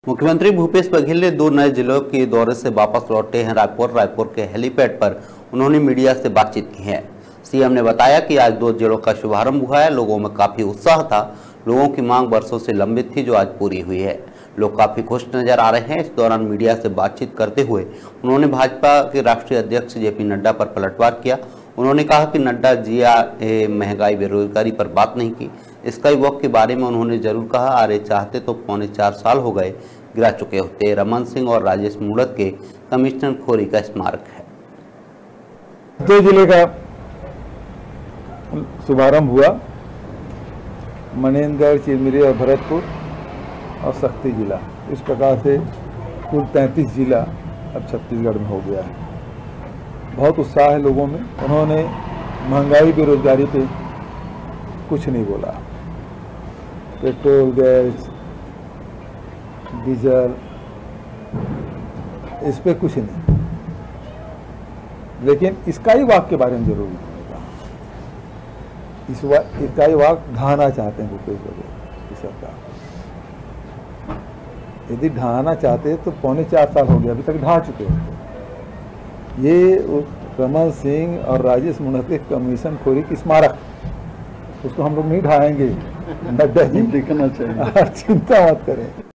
मुख्यमंत्री भूपेश बघेल ने 2 नए जिलों के दौरे से वापस लौटे हैं। रायपुर के हेलीपैड पर उन्होंने मीडिया से बातचीत की है। सीएम ने बताया कि आज 2 जिलों का शुभारंभ हुआ है। लोगों में काफी उत्साह था। लोगों की मांग वर्षों से लंबित थी, जो आज पूरी हुई है। लोग काफी खुश नजर आ रहे हैं। इस दौरान मीडिया से बातचीत करते हुए उन्होंने भाजपा के राष्ट्रीय अध्यक्ष जेपी नड्डा पर पलटवार किया। उन्होंने कहा कि नड्डा जी महंगाई बेरोजगारी पर बात नहीं की। स्काई वॉक के बारे में उन्होंने जरूर कहा। आर्य चाहते तो 4.25 साल हो गए गिरा चुके होते। रमन सिंह और राजेश मूणत के कमिश्नर खोरी का स्मारक है। 2 जिले का शुभारंभ हुआ, मनेन्द्रगढ़, चिरमिरी और भरतपुर और शक्ति जिला। इस प्रकार से कुल 33 जिला अब छत्तीसगढ़ में हो गया है। बहुत उत्साह है लोगों में। उन्होंने महंगाई बेरोजगारी पे कुछ नहीं बोला। पेट्रोल, गैस, डीजल, इस पे कुछ नहीं, लेकिन स्काई वॉक के बारे में जरूर कहा। स्काई वॉक ढहाना चाहते हैं भूपेश बघेल की सरकार। यदि ढहाना चाहते तो 4.25 साल हो गया, अभी तक ढहा चुके हैं। ये रमन सिंह और राजेश मूणत के कमीशन खोरी की स्मारक, उसको हम लोग नहीं ढहाएंगे। नड्डा जी दिखना चाहिए, चिंता मत करें।